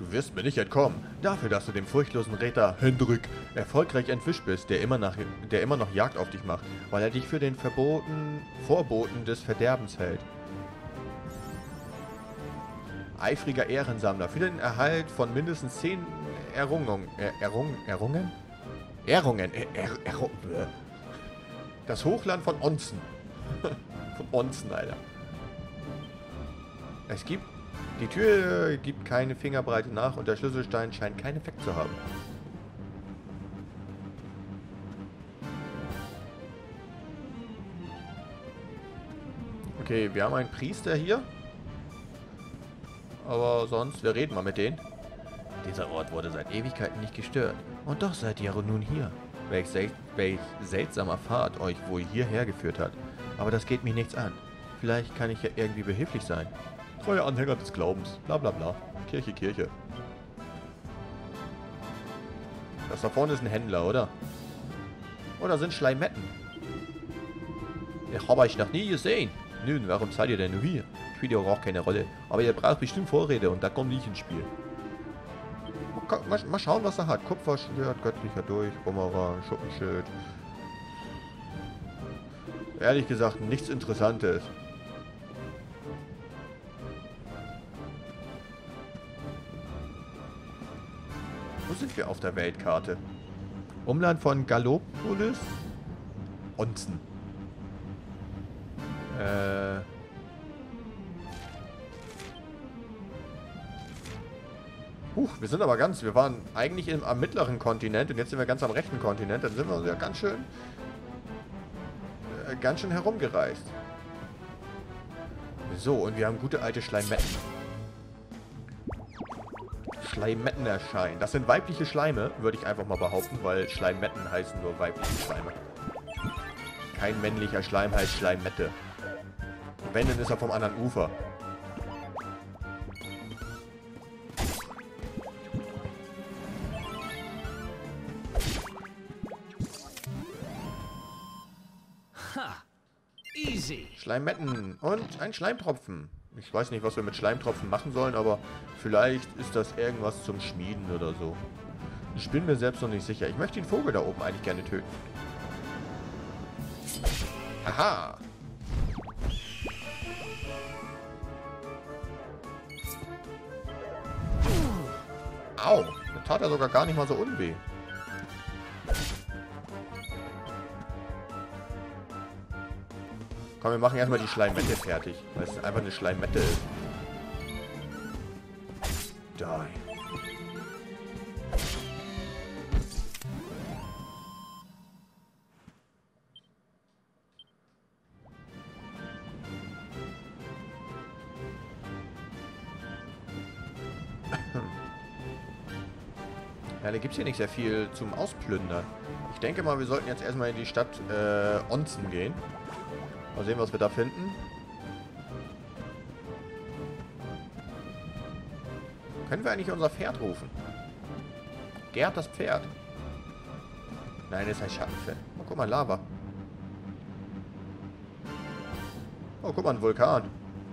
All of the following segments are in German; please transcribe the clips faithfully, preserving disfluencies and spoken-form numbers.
Du wirst mir nicht entkommen. Dafür, dass du dem furchtlosen Ritter Hendrik erfolgreich entwischt bist, der immer, nach, der immer noch Jagd auf dich macht, weil er dich für den verboten Vorboten des Verderbens hält. Eifriger Ehrensammler. Für den Erhalt von mindestens zehn Errungungen. Er, Errung, Errungen? Ehrungen. Er, er, er, das Hochland von Onzen. Von Onzen, Alter. Es gibt... Die Tür gibt keine Fingerbreite nach und der Schlüsselstein scheint keinen Effekt zu haben. Okay, wir haben einen Priester hier. Aber sonst, wir reden mal mit denen. Dieser Ort wurde seit Ewigkeiten nicht gestört. Und doch seid ihr nun hier. Welch, sel welch seltsamer Pfad euch wohl hierher geführt hat. Aber das geht mich nichts an. Vielleicht kann ich ja irgendwie behilflich sein. Treue Anhänger des Glaubens. Bla bla bla. Kirche, Kirche. Das da vorne ist ein Händler, oder? Oder sind Schleimetten? Ich habe euch noch nie gesehen. Nun, warum seid ihr denn nur hier? Spielt ja auch keine Rolle. Aber ihr braucht bestimmt Vorräte und da kommt nicht ins Spiel. Mal, mal schauen, was er hat. Kupferschwert, göttlicher Dolch, Bumerang, Schuppenschild. Ehrlich gesagt, nichts Interessantes. Wo sind wir auf der Weltkarte? Umland von Gallopolis? Onzen. Äh... Huch, wir sind aber ganz... Wir waren eigentlich im, am mittleren Kontinent und jetzt sind wir ganz am rechten Kontinent. Dann sind wir ja ganz schön... Äh, ganz schön herumgereist. So, und wir haben gute alte Schleimetten. Schleimetten erscheinen. Das sind weibliche Schleime, würde ich einfach mal behaupten, weil Schleimetten heißen nur weibliche Schleime. Kein männlicher Schleim heißt Schleimmette. Wenn, dann ist er vom anderen Ufer. Ha! Easy. Schleimetten und ein Schleimtropfen. Ich weiß nicht, was wir mit Schleimtropfen machen sollen, aber vielleicht ist das irgendwas zum Schmieden oder so. Ich bin mir selbst noch nicht sicher. Ich möchte den Vogel da oben eigentlich gerne töten. Haha! Au! Das tat er sogar gar nicht mal so unweh. Komm, wir machen erstmal die Schleimmette fertig, weil es einfach eine Schleimmette ist. Die. Ja, da gibt es hier nicht sehr viel zum Ausplündern. Ich denke mal, wir sollten jetzt erstmal in die Stadt äh, Onzen gehen. Mal sehen, was wir da finden. Können wir eigentlich unser Pferd rufen? Gerd das Pferd. Nein, das heißt Schattenfell. Oh, guck mal, Lava. Oh, guck mal, ein Vulkan.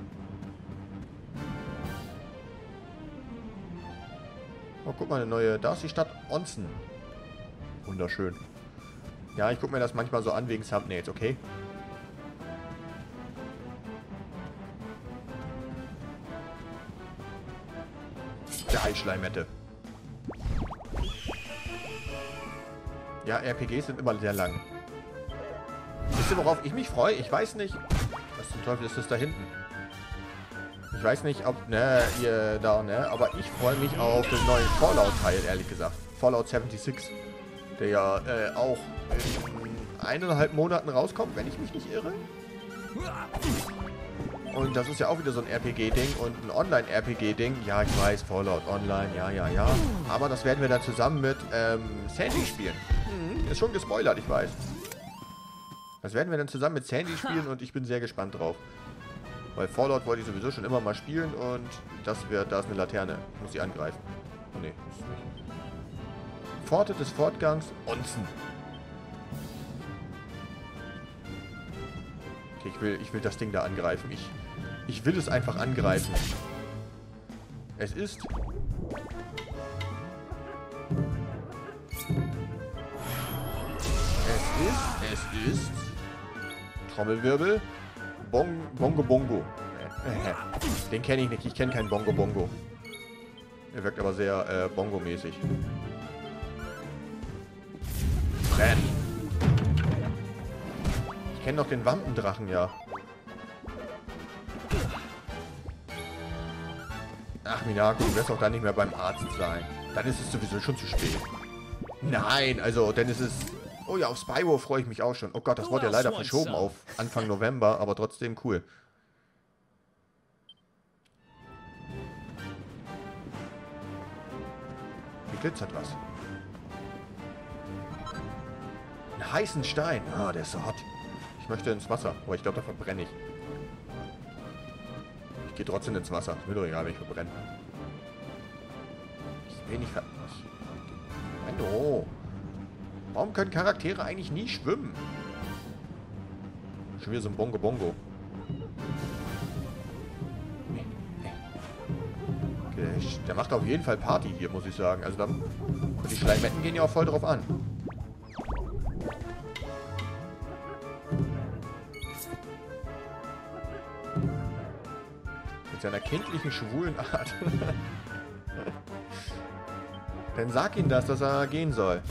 Oh, guck mal, eine neue... Da ist die Stadt Onzen. Wunderschön. Ja, ich gucke mir das manchmal so an wegen Thumbnails, okay? Der Eisschleimmette. Ja, R P Gs sind immer sehr lang. Wisst ihr, worauf ich mich freue? Ich weiß nicht... Was zum Teufel ist das da hinten? Ich weiß nicht, ob... Ne, ihr da, ne? Aber ich freue mich auf den neuen Fallout-Teil, ehrlich gesagt. Fallout sechsundsiebzig. Der ja äh, auch in eineinhalb Monaten rauskommt, wenn ich mich nicht irre. Und das ist ja auch wieder so ein R P G-Ding und ein Online-R P G-Ding. Ja, ich weiß, Fallout Online, ja, ja, ja. Aber das werden wir dann zusammen mit ähm, Sandy spielen. Mhm, ist schon gespoilert, ich weiß. Das werden wir dann zusammen mit Sandy spielen und ich bin sehr gespannt drauf. Weil Fallout wollte ich sowieso schon immer mal spielen und das wird, da ist eine Laterne. Ich muss sie angreifen. Oh ne, ist nicht. Pforte des Fortgangs, Onzen. Okay, ich will, ich will das Ding da angreifen. Ich, ich will es einfach angreifen. Es ist ist, es ist... Trommelwirbel. Bong, Bongo Bongo. Den kenne ich nicht. Ich kenne keinen Bongo Bongo. Er wirkt aber sehr äh, Bongo-mäßig. Renn. Ich kenne noch den Wampendrachen, ja. Ach, Minako, du wirst auch dann nicht mehr beim Arzt sein. Dann ist es sowieso schon zu spät. Nein, also, dann ist es... Oh ja, auf Spyro freue ich mich auch schon. Oh Gott, das wurde ja leider verschoben auf Anfang November, aber trotzdem cool. Hier glitzert was. Einen heißen Stein. Ah, der ist so hot. Ich möchte ins Wasser, aber ich glaube, da verbrenne ich. Ich gehe trotzdem ins Wasser. Ist mir doch egal, wenn ich verbrenne. Ich will nicht ver... Hallo. Warum können Charaktere eigentlich nie schwimmen? Schon wieder so ein Bongo Bongo. Okay, der macht auf jeden Fall Party hier, muss ich sagen. Also dann, die Schleimetten gehen ja auch voll drauf an. Mit seiner kindlichen, schwulen Art. Dann sag ihm das, dass er gehen soll.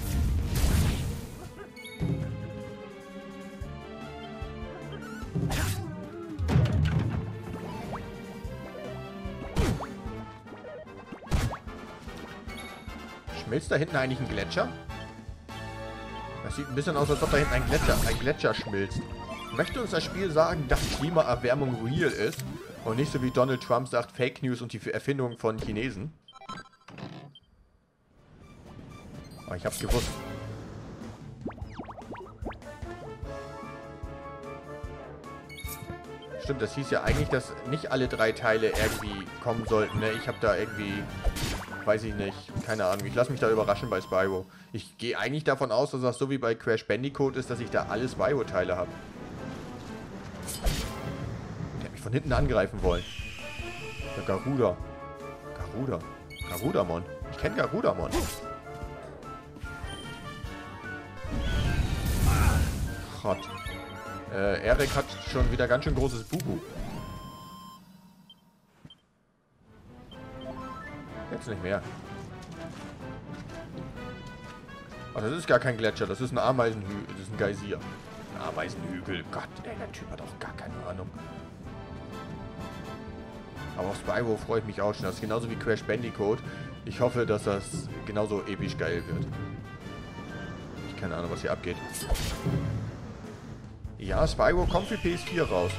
Schmilzt da hinten eigentlich ein Gletscher? Das sieht ein bisschen aus, als ob da hinten ein Gletscher, ein Gletscher schmilzt. Möchte uns das Spiel sagen, dass Klimaerwärmung real ist und nicht so wie Donald Trump sagt, Fake News und die Erfindung von Chinesen? Aber ich hab's gewusst. Stimmt, das hieß ja eigentlich, dass nicht alle drei Teile irgendwie kommen sollten, ne? Ich hab da irgendwie... Weiß ich nicht. Keine Ahnung. Ich lasse mich da überraschen bei Spyro. Ich gehe eigentlich davon aus, dass das so wie bei Crash Bandicoot ist, dass ich da alle Spyro-Teile habe. Der hat mich von hinten angreifen wollen. Der Garuda. Garuda. Garudamon. Ich kenne Garudamon. Gott. Äh, Erik hat schon wieder ganz schön großes Bubu. Jetzt nicht mehr. Oh, das ist gar kein Gletscher, das ist ein Ameisenhügel, das ist ein Geysir. Ein Ameisenhügel. Gott, ey, der Typ hat auch gar keine Ahnung. Aber auf Spyro freue ich mich auch schon. Das ist genauso wie Crash Bandicoot. Ich hoffe, dass das genauso episch geil wird. Ich keine Ahnung, was hier abgeht. Ja, Spyro kommt für P S vier raus.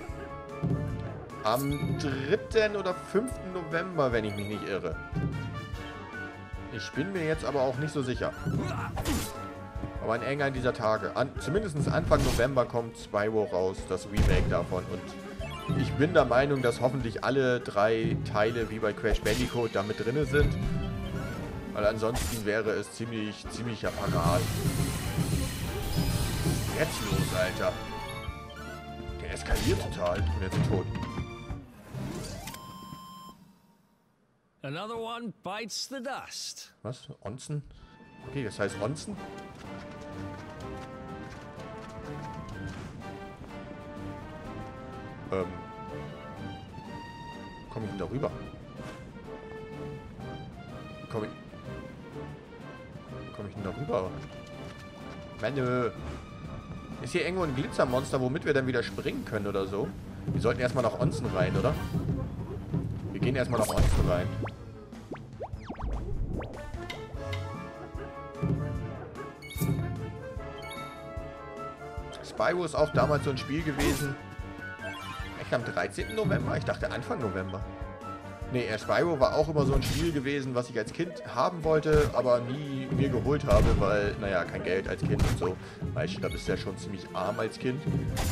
Am dritten oder fünften November, wenn ich mich nicht irre. Ich bin mir jetzt aber auch nicht so sicher. Aber in irgendeinem dieser Tage. An, zumindest Anfang November kommt Spyro raus, das Remake davon. Und ich bin der Meinung, dass hoffentlich alle drei Teile wie bei Crash Bandicoot da mit drin sind. Weil ansonsten wäre es ziemlich, ziemlicher Verrat. Jetzt los, Alter. Der eskaliert total. Ich bin jetzt tot. Another one bites the dust. Was? Onsen? Okay, das heißt Onsen? Ähm. Komme ich denn da rüber? Komme ich... Komme ich denn da rüber? Meine... Ist hier irgendwo ein Glitzermonster, womit wir dann wieder springen können oder so? Wir sollten erstmal nach Onsen rein, oder? Wir gehen erstmal nach Onsen rein. Spyro ist auch damals so ein Spiel gewesen. Echt am dreizehnten November? Ich dachte Anfang November. Nee, Spyro war auch immer so ein Spiel gewesen, was ich als Kind haben wollte, aber nie mir geholt habe, weil, naja, kein Geld als Kind und so. Weißt du, da bist du ja schon ziemlich arm als Kind.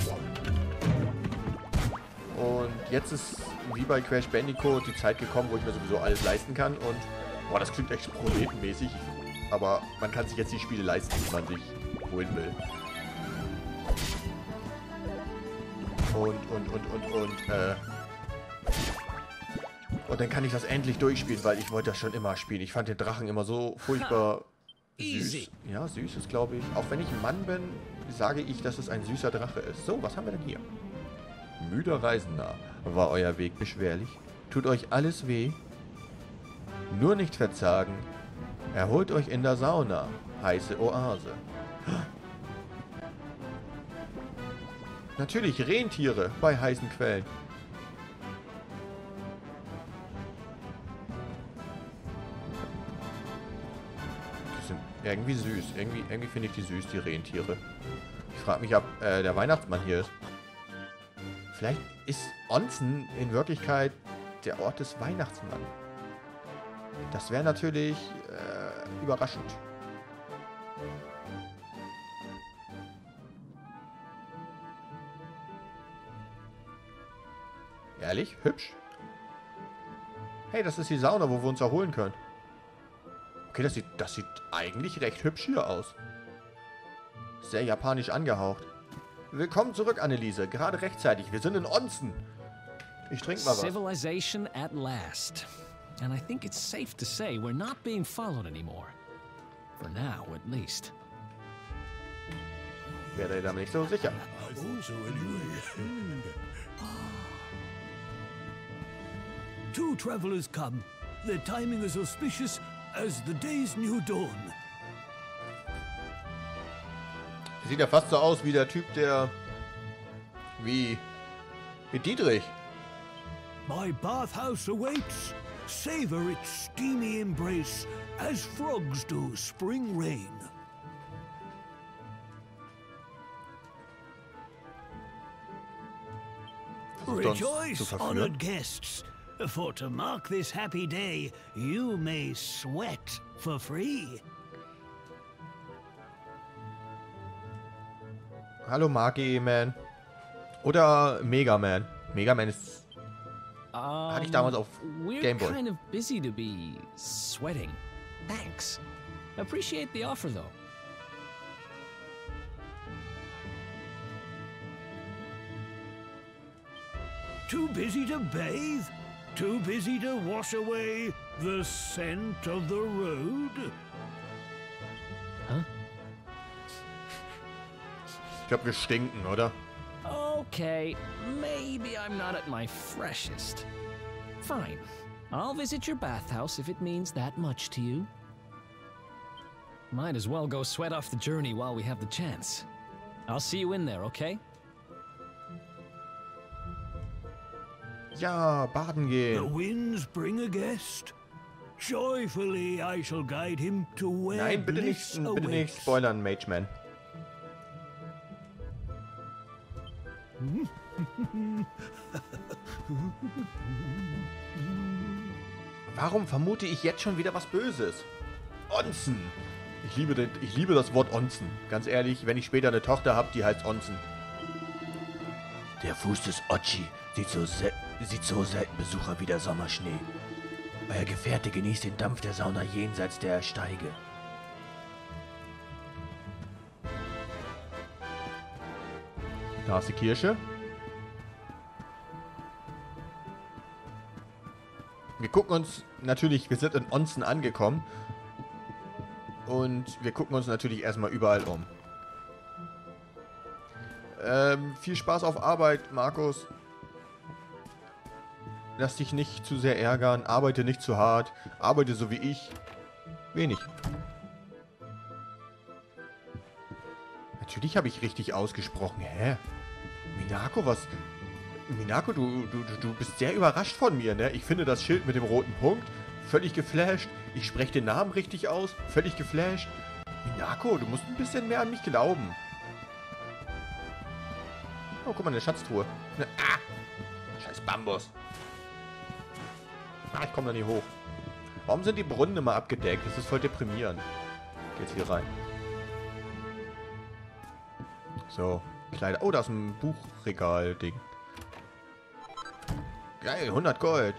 Und jetzt ist, wie bei Crash Bandicoot, die Zeit gekommen, wo ich mir sowieso alles leisten kann. Und, boah, das klingt echt proletenmäßig. Aber man kann sich jetzt die Spiele leisten, die man sich holen will. Und, und, und, und, und, äh... Und dann kann ich das endlich durchspielen, weil ich wollte das schon immer spielen. Ich fand den Drachen immer so furchtbar Easy. Süß. Ja, süß ist, glaube ich. Auch wenn ich ein Mann bin, sage ich, dass es ein süßer Drache ist. So, was haben wir denn hier? Müder Reisender. War euer Weg beschwerlich? Tut euch alles weh? Nur nicht verzagen. Erholt euch in der Sauna. Heiße Oase. Natürlich Rentiere bei heißen Quellen. Die sind irgendwie süß. Irgendwie, irgendwie finde ich die süß, die Rentiere. Ich frage mich, ob äh, der Weihnachtsmann hier ist. Vielleicht ist Onsen in Wirklichkeit der Ort des Weihnachtsmanns. Das wäre natürlich äh, überraschend. Ehrlich? Hübsch? Hey, das ist die Sauna, wo wir uns erholen können. Okay, das sieht, das sieht eigentlich recht hübsch hier aus. Sehr japanisch angehaucht. Willkommen zurück, Anneliese. Gerade rechtzeitig. Wir sind in Onsen. Ich trinke mal was. Civilization at last. And I think it's safe to say we're not being followed anymore. For now, at least. Wäre da nicht so sicher. Two travelers come. Their timing is auspicious as the day's new dawn. Sieht ja fast so aus wie der Typ, der... Wie... Wie Dietrich. My bathhouse awaits. Savor its steamy embrace as frogs do spring rain. Rejoice, honored guests, for to mark this happy day, you may sweat for free. Hallo Magi-Man. Oder Mega-Man. Mega-Man ist... Um, Hatte ich damals auf we're Game Boy. kind of busy to be sweating. Thanks. Appreciate the offer, though. Too busy to bathe? Too busy to wash away the scent of the road? Huh? Ich glaube, wir stinken, oder? Okay, maybe I'm not at my freshest. Fine. I'll visit your bathhouse if it means that much to you. Might as well go sweat off the journey while we have the chance. I'll see you in there, okay? Ja, baden The gehen. winds bring a guest. Joyfully I shall guide him to where Nein, bitte bliss nicht, bitte nicht awaits. spoilern, Mage-Man. Warum vermute ich jetzt schon wieder was Böses? Onsen. Ich liebe, den, ich liebe das Wort Onsen. Ganz ehrlich, wenn ich später eine Tochter habe, die heißt Onsen. Der Fuß des Ochi sieht so, sieht so selten Besucher wie der Sommerschnee. Euer Gefährte genießt den Dampf der Sauna jenseits der Steige. Da ist die Kirche. Wir gucken uns natürlich, wir sind in Onsen angekommen. Und wir gucken uns natürlich erstmal überall um. Ähm, viel Spaß auf Arbeit, Markus. Lass dich nicht zu sehr ärgern, arbeite nicht zu hart, arbeite so wie ich. Wenig. Natürlich habe ich richtig ausgesprochen. Hä? Minako, was... Minako, du, du, du bist sehr überrascht von mir, ne? Ich finde das Schild mit dem roten Punkt völlig geflasht. Ich spreche den Namen richtig aus, völlig geflasht. Minako, du musst ein bisschen mehr an mich glauben. Oh, guck mal, eine Schatztruhe. Ne, ah! Scheiß Bambus. Ah, ich komme da nie hoch. Warum sind die Brunnen immer abgedeckt? Das ist voll deprimierend. Geht's hier rein. So, Kleider. Oh, da ist ein Buchregal-Ding. Geil, hundert Gold.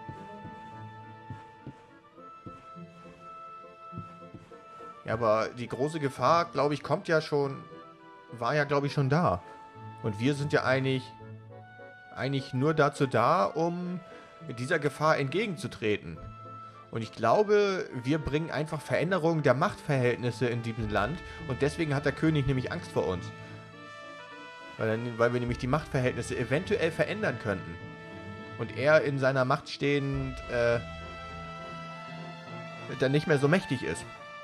Ja, aber die große Gefahr, glaube ich, kommt ja schon... War ja, glaube ich, schon da. Und wir sind ja eigentlich... Eigentlich nur dazu da, um dieser Gefahr entgegenzutreten. Und ich glaube, wir bringen einfach Veränderungen der Machtverhältnisse in diesem Land. Und deswegen hat der König nämlich Angst vor uns. Weil, dann, weil wir nämlich die Machtverhältnisse eventuell verändern könnten. Und er in seiner Macht stehend äh, dann nicht mehr so mächtig ist.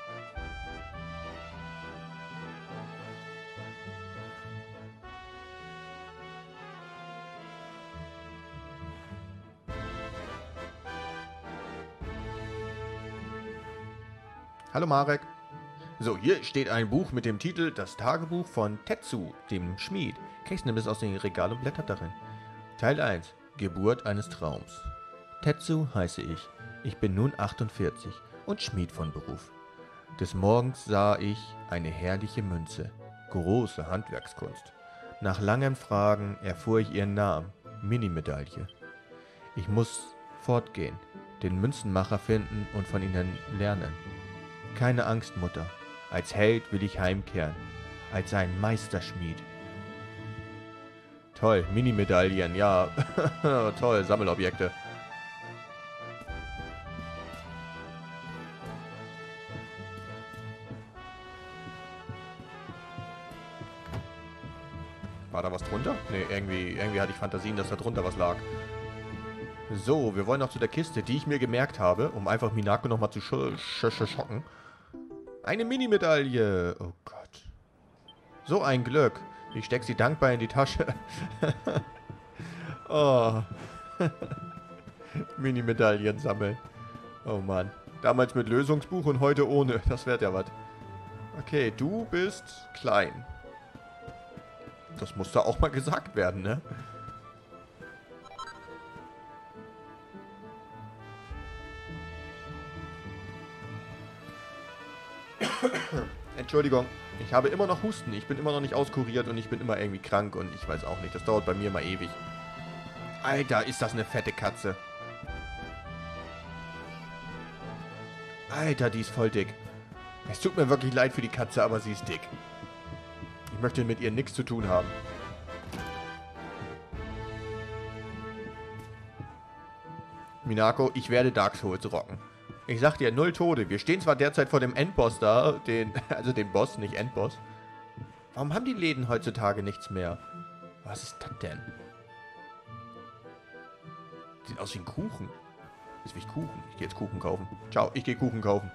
Hallo Marek. So, hier steht ein Buch mit dem Titel Das Tagebuch von Tetsu, dem Schmied. Case nimmt es aus dem Regal und blättert darin. Teil eins. Geburt eines Traums. Tetsu heiße ich. Ich bin nun achtundvierzig und Schmied von Beruf. Des Morgens sah ich eine herrliche Münze. Große Handwerkskunst. Nach langem Fragen erfuhr ich ihren Namen. Mini-Medaille. Ich muss fortgehen, den Münzenmacher finden und von ihnen lernen. Keine Angst, Mutter. Als Held will ich heimkehren. Als ein Meisterschmied. Toll, Mini-Medaillen, ja. Toll, Sammelobjekte. War da was drunter? Ne, irgendwie, irgendwie hatte ich Fantasien, dass da drunter was lag. So, wir wollen noch zu der Kiste, die ich mir gemerkt habe, um einfach Minako nochmal zu sch sch sch schocken. Eine Mini-Medaille. Oh Gott. So ein Glück. Ich steck sie dankbar in die Tasche. Oh. Mini-Medaillen sammeln. Oh Mann. Damals mit Lösungsbuch und heute ohne. Das wäre ja was. Okay, du bist klein. Das muss da auch mal gesagt werden, ne? Entschuldigung, ich habe immer noch Husten. Ich bin immer noch nicht auskuriert und ich bin immer irgendwie krank und ich weiß auch nicht. Das dauert bei mir immer ewig. Alter, ist das eine fette Katze. Alter, die ist voll dick. Es tut mir wirklich leid für die Katze, aber sie ist dick. Ich möchte mit ihr nichts zu tun haben. Minako, ich werde Dark Souls rocken. Ich sag dir, null Tode. Wir stehen zwar derzeit vor dem Endboss da, den, also den Boss, nicht Endboss. Warum haben die Läden heutzutage nichts mehr? Was ist das denn? Sieht aus wie ein Kuchen. Ist wie Kuchen. Ich gehe jetzt Kuchen kaufen. Ciao, ich gehe Kuchen kaufen.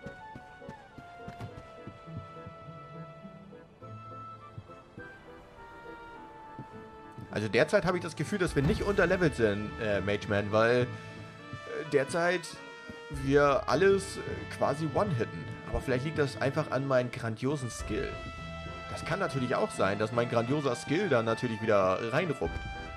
Also derzeit habe ich das Gefühl, dass wir nicht unterlevelt sind, äh, Mageman, weil äh, derzeit wir alles äh, quasi one-hitten. Aber vielleicht liegt das einfach an meinem grandiosen Skill. Das kann natürlich auch sein, dass mein grandioser Skill dann natürlich wieder reinruppt.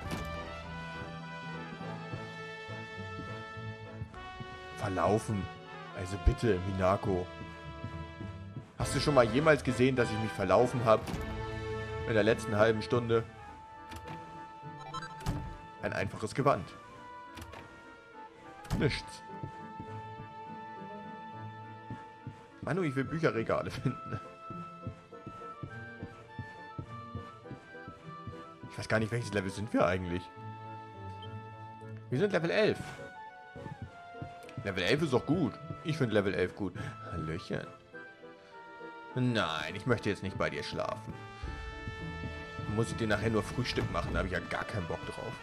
Verlaufen. Also bitte, Minako. Hast du schon mal jemals gesehen, dass ich mich verlaufen habe? In der letzten halben Stunde. Ein einfaches Gewand. Nichts. Manu, ich will Bücherregale finden. Ich weiß gar nicht, welches Level sind wir eigentlich. Wir sind Level elf. Level elf ist doch gut. Ich finde Level elf gut. Hallöchen. Nein, ich möchte jetzt nicht bei dir schlafen. Muss ich dir nachher nur Frühstück machen? Da habe ich ja gar keinen Bock drauf.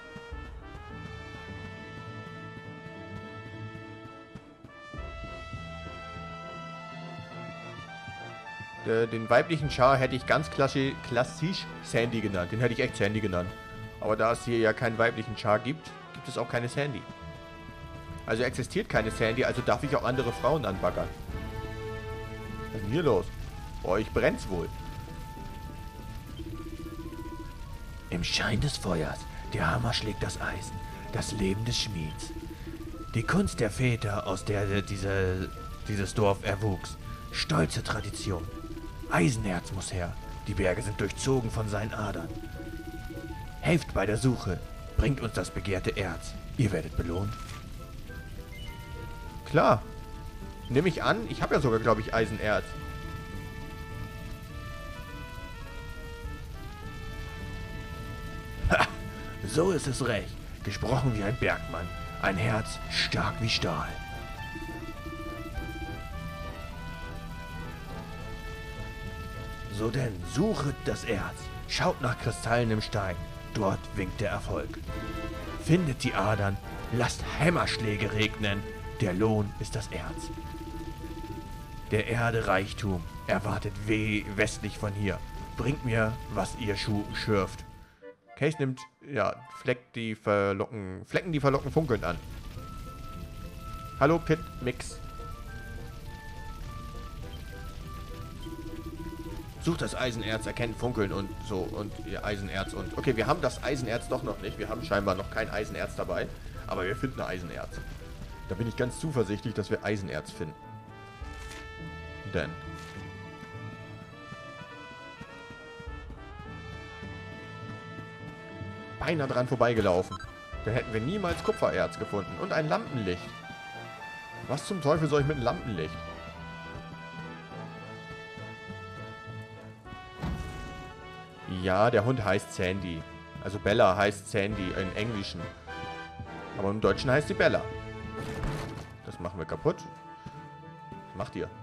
Den weiblichen Char hätte ich ganz klassisch, klassisch Sandy genannt. Den hätte ich echt Sandy genannt. Aber da es hier ja keinen weiblichen Char gibt, gibt es auch keine Sandy. Also existiert keine Sandy, also darf ich auch andere Frauen anbaggern. Was ist denn hier los? Bei euch brennt's wohl. Im Schein des Feuers, der Hammer schlägt das Eisen, das Leben des Schmieds. Die Kunst der Väter, aus der diese, dieses Dorf erwuchs. Stolze Tradition. Eisenerz muss her. Die Berge sind durchzogen von seinen Adern. Helft bei der Suche. Bringt uns das begehrte Erz. Ihr werdet belohnt. Klar. Nehme ich an. Ich habe ja sogar, glaube ich, Eisenerz. Ha! So ist es recht. Gesprochen wie ein Bergmann. Ein Herz stark wie Stahl. So denn, suchet das Erz, schaut nach Kristallen im Stein, dort winkt der Erfolg. Findet die Adern, lasst Hämmerschläge regnen, der Lohn ist das Erz. Der Erde Reichtum erwartet weh westlich von hier. Bringt mir, was ihr Schuh schürft. Case nimmt, ja, Fleck die verlocken, Flecken, die verlocken funkelnd an. Hallo, Pit Mix. Sucht das Eisenerz, erkennt Funkeln und so und ihr Eisenerz und... Okay, wir haben das Eisenerz doch noch nicht. Wir haben scheinbar noch kein Eisenerz dabei. Aber wir finden Eisenerz. Da bin ich ganz zuversichtlich, dass wir Eisenerz finden. Denn... Beinahe dran vorbeigelaufen. Da hätten wir niemals Kupfererz gefunden. Und ein Lampenlicht. Was zum Teufel soll ich mit einem Lampenlicht? Ja, der Hund heißt Sandy. Also Bella heißt Sandy im Englischen. Aber im Deutschen heißt sie Bella. Das machen wir kaputt. Was macht ihr?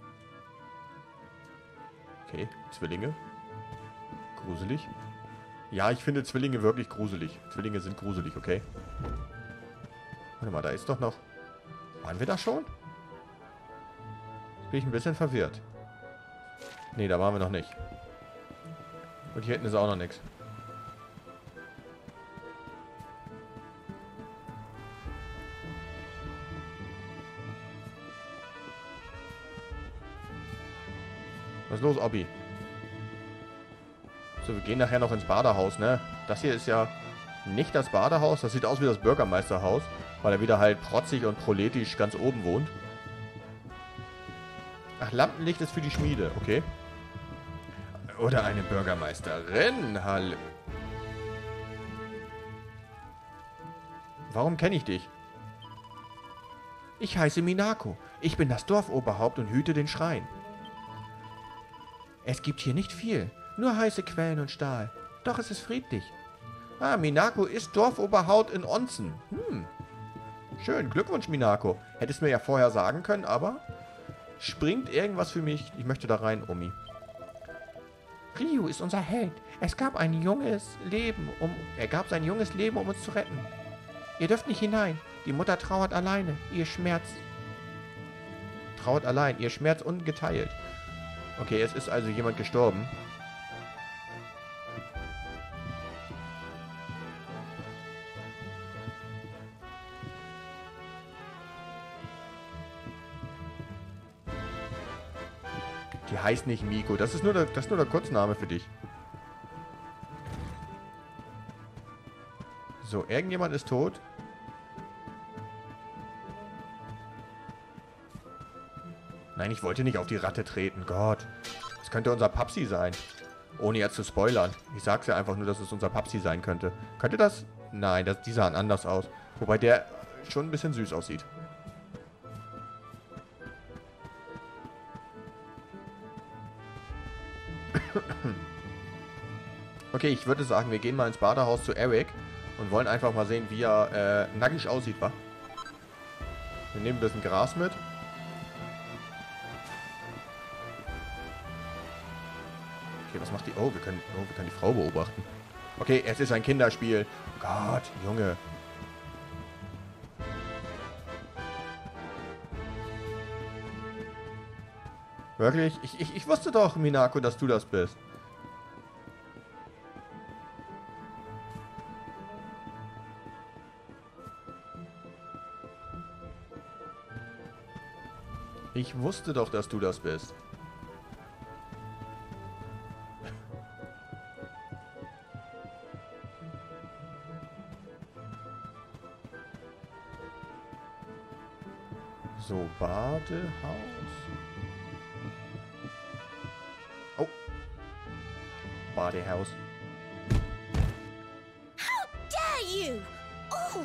Okay, Zwillinge. Gruselig. Ja, ich finde Zwillinge wirklich gruselig. Zwillinge sind gruselig, okay? Warte mal, da ist doch noch... Waren wir da schon? Jetzt bin ich ein bisschen verwirrt. Nee, da waren wir noch nicht. Und hier hinten ist auch noch nichts. Was ist los, Obbi? So, wir gehen nachher noch ins Badehaus, ne? Das hier ist ja nicht das Badehaus. Das sieht aus wie das Bürgermeisterhaus, weil er wieder halt protzig und proletisch ganz oben wohnt. Ach, Lampenlicht ist für die Schmiede, okay. Oder eine Bürgermeisterin, hallo. Warum kenne ich dich? Ich heiße Minako. Ich bin das Dorfoberhaupt und hüte den Schrein. Es gibt hier nicht viel, nur heiße Quellen und Stahl. Doch es ist friedlich. Ah, Minako ist Dorfoberhaupt in Onzen. Hm. Schön, Glückwunsch, Minako. Hättest mir ja vorher sagen können, aber... Springt irgendwas für mich? Ich möchte da rein, Omi. Ryu ist unser Held. Es gab ein junges Leben, um... Er gab sein junges Leben, um uns zu retten. Ihr dürft nicht hinein. Die Mutter trauert alleine. Ihr Schmerz... Trauert allein. Ihr Schmerz ungeteilt. Okay, es ist also jemand gestorben. Die heißt nicht Miko. Das ist nur der, das ist nur der Kurzname für dich. So, irgendjemand ist tot. Nein, ich wollte nicht auf die Ratte treten. Gott. Das könnte unser Papsi sein. Ohne jetzt zu spoilern. Ich sag's ja einfach nur, dass es unser Papsi sein könnte. Könnte das? Nein, das, die sahen anders aus. Wobei der schon ein bisschen süß aussieht. Okay, ich würde sagen, wir gehen mal ins Badehaus zu Eric und wollen einfach mal sehen, wie er äh, nackig aussieht, wa? Wir nehmen ein bisschen Gras mit. Okay, was macht die? Oh, wir können, oh, wir können die Frau beobachten. Okay, es ist ein Kinderspiel. Gott, Junge. Wirklich? Ich, ich, ich wusste doch, Minako, dass du das bist. Ich wusste doch, dass du das bist. So, Badehaus. Oh. Badehaus. How dare you! Oh.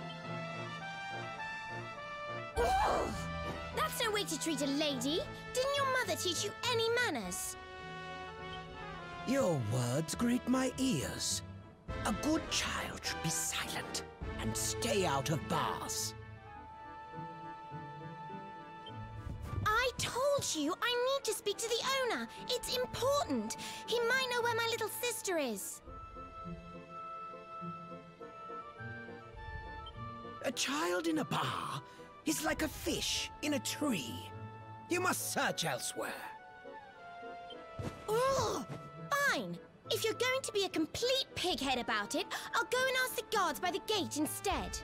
Oh. That's no way to treat a lady. Didn't your mother teach you any manners? Your words grate my ears. A good child should be silent and stay out of bars. I told you I need to speak to the owner. It's important. He might know where my little sister is. A child in a bar is like a fish in a tree. You must search elsewhere. Ugh, fine. If you're going to be a complete pighead about it, I'll go and ask the guards by the gate instead.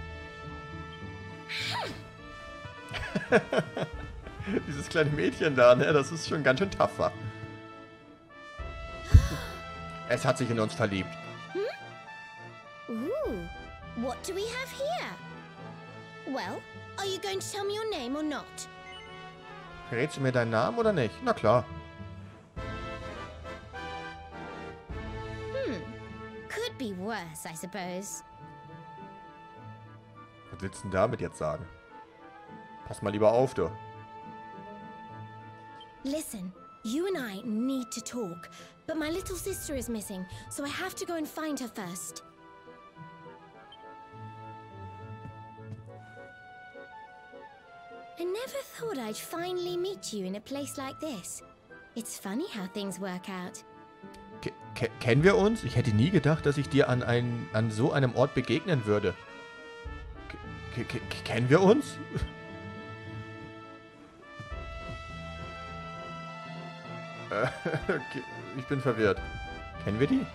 Dieses kleine Mädchen da, ne? Das ist schon ganz schön tapfer. Es hat sich in uns verliebt. Hm? Ooh, what do we have here? Well, are you going to tell me your name or not? Verrätst du mir deinen Namen oder nicht? Na klar. Hmm. Could be worse, I suppose. Was willst du denn damit jetzt sagen? Pass mal lieber auf, du. Listen, you and I need to talk, but my little sister is missing, so I have to go and find her first. I never thought I'd finally meet you in a place like this. It's funny how things work out. Ke ke kennen wir uns? Ich hätte nie gedacht, dass ich dir an, ein, an so einem Ort begegnen würde. Ke ke ke kennen wir uns? äh, okay. Ich bin verwirrt. Kennen wir die?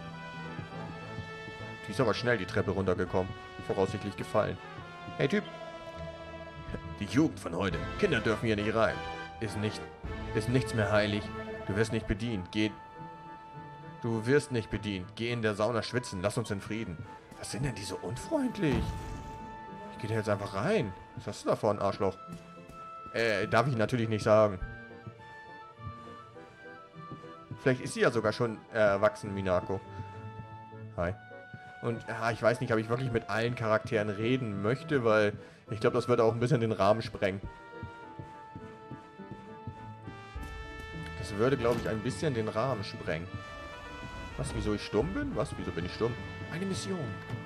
Die ist aber schnell die Treppe runtergekommen. Voraussichtlich gefallen. Hey Typ. Die Jugend von heute. Kinder dürfen hier nicht rein. Ist nicht, ist nichts mehr heilig. Du wirst nicht bedient. Geh. Du wirst nicht bedient. Geh in der Sauna schwitzen. Lass uns in Frieden. Was sind denn die so unfreundlich? Ich gehe da jetzt einfach rein. Was hast du da vor, ein Arschloch? Äh, darf ich natürlich nicht sagen. Vielleicht ist sie ja sogar schon äh, erwachsen, Minako. Hi. Und ja, ich weiß nicht, ob ich wirklich mit allen Charakteren reden möchte, weil ich glaube, das würde auch ein bisschen den Rahmen sprengen. Das würde, glaube ich, ein bisschen den Rahmen sprengen. Was, wieso ich stumm bin? Was, wieso bin ich stumm? Eine Mission.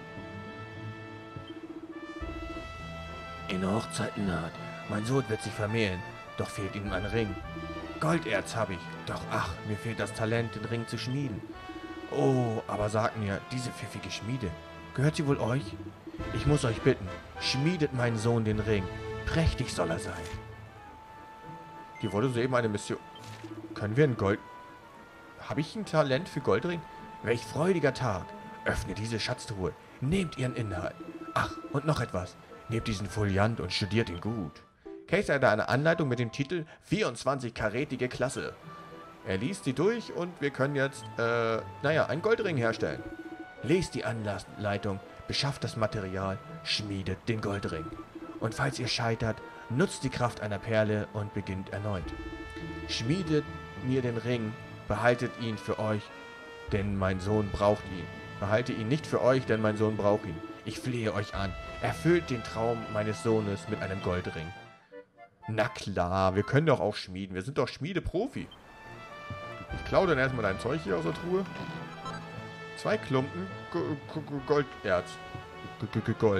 In Hochzeiten naht. Mein Sohn wird sich vermählen, doch fehlt ihm ein Ring. Golderz habe ich, doch ach, mir fehlt das Talent, den Ring zu schmieden. Oh, aber sagt mir, diese pfiffige Schmiede, gehört sie wohl euch? Ich muss euch bitten, schmiedet meinen Sohn den Ring. Prächtig soll er sein. Hier wurde soeben eine Mission. Können wir ein Gold... Habe ich ein Talent für Goldring? Welch freudiger Tag. Öffne diese Schatztruhe. Nehmt ihren Inhalt. Ach, und noch etwas. Nehmt diesen Foliant und studiert ihn gut. Case hatte eine Anleitung mit dem Titel vierundzwanzig-karätige Klasse. Er liest sie durch und wir können jetzt, äh, naja, einen Goldring herstellen. Lest die Anleitung, beschafft das Material, schmiedet den Goldring. Und falls ihr scheitert, nutzt die Kraft einer Perle und beginnt erneut. Schmiedet mir den Ring, behaltet ihn für euch, denn mein Sohn braucht ihn. Behalte ihn nicht für euch, denn mein Sohn braucht ihn. Ich flehe euch an, erfüllt den Traum meines Sohnes mit einem Goldring. Na klar, wir können doch auch schmieden. Wir sind doch Schmiedeprofi. Ich klaue dann erstmal dein Zeug hier aus der Truhe. Zwei Klumpen Golderz. Gold.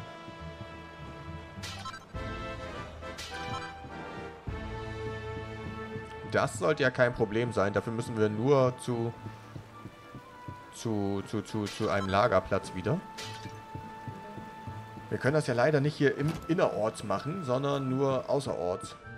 Das sollte ja kein Problem sein. Dafür müssen wir nur zu zu, zu, zu, zu einem Lagerplatz wieder. Wir können das ja leider nicht hier im Innerorts machen, sondern nur außerorts.